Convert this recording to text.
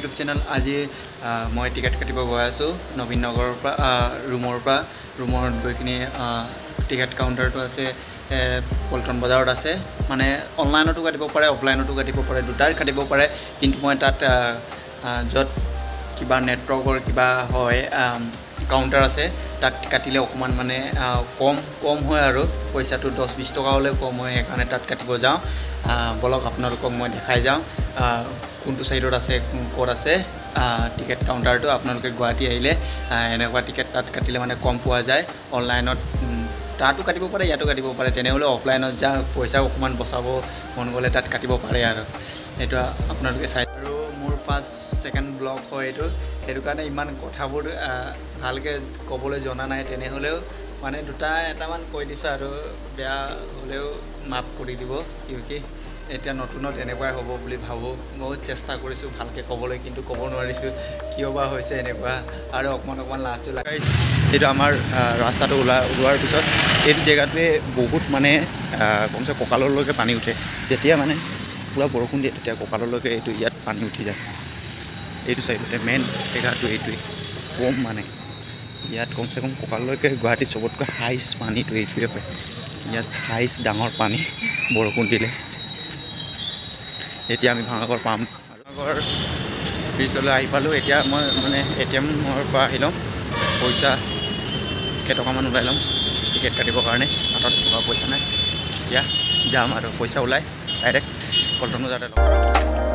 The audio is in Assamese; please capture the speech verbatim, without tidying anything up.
YouTube channel. আজি মই টিকেট কাটিব গৈ আছোঁ নবীন নগৰৰ পৰা, ৰুমৰ পৰা। ৰুমত গৈ কিনি টিকেট কাউণ্টাৰটো আছে পল্টন বজাৰত আছে। মানে অনলাইনতো কাটিব পাৰে, অফলাইনতো কাটিব পাৰে, দুটাই কাটিব পাৰে। কিন্তু মই তাত য'ত কিবা নেটৱৰ্কৰ কিবা হয় কাউণ্টাৰ আছে, তাত কাটিলে অকণমান মানে কম কম হয় আৰু পইচাটো দহ বিছ টকা হ'লেও কম হয়। সেইকাৰণে তাত কাটিব যাওঁ। বলক আপোনালোকক মই দেখাই যাওঁ কোনটো ছাইডত আছে, ক'ত আছে টিকেট কাউণ্টাৰটো। আপোনালোকে গুৱাহাটী আহিলে এনেকুৱা টিকেট তাত কাটিলে মানে কম পোৱা যায়। অনলাইনত তাতো কাটিব পাৰে, ইয়াতো কাটিব পাৰে। তেনেহ'লে অফলাইনত যা পইচা অকণমান বচাব মন গ'লে তাত কাটিব পাৰে আৰু সেইটো আপোনালোকে চাই। আৰু মোৰ ফাৰ্ষ্ট ছেকেণ্ড ব্লগ হয় এইটো, সেইটো কাৰণে ইমান কথাবোৰ ভালকৈ ক'বলৈ জনা নাই। তেনেহ'লেও মানে দুটা এটামান কৈ দিছোঁ আৰু বেয়া হ'লেও মাফ কৰি দিব। কিয়কি এতিয়া নতুনত এনেকুৱাই হ'ব বুলি ভাবোঁ। বহুত চেষ্টা কৰিছোঁ ভালকৈ ক'বলৈ, কিন্তু ক'ব নোৱাৰিছোঁ কিয় বা হৈছে এনেকুৱা। আৰু অকণমান অকণমান লাজো লাগে। এইটো আমাৰ ৰাস্তাটো ওলাই ওলোৱাৰ পিছত এইটো জেগাটোৱে বহুত মানে কমচে কঁকাললৈকে পানী উঠে। যেতিয়া মানে পূৰা বৰষুণ দিয়ে তেতিয়া কঁকাললৈকে এইটো ইয়াত পানী উঠি যায়। এইটো চাইডতে মেইন জেগাটো এইটোৱে কম মানে ইয়াত কমচে কম কঁকাললৈকে গুৱাহাটীত চবতকৈ হাইষ্ট পানীটো এইটোৱে হয়। ইয়াত হাইষ্ট ডাঙৰ পানী বৰষুণ দিলে। এতিয়া আমি ভাঙাগড় পাম। ভাঙাগড় ব্ৰিজলৈ আহি পালোঁ। এতিয়া মই মানে এ টি এমৰ পৰা আহি ল'ম, পইচা কেইটকামান ওলাই ল'ম টিকেট কাটিবৰ কাৰণে। হাতত টকা পইচা নাই। এতিয়া যাম আৰু পইচা ওলাই ডাইৰেক্ট পল্টন বজাৰতে ল'ম।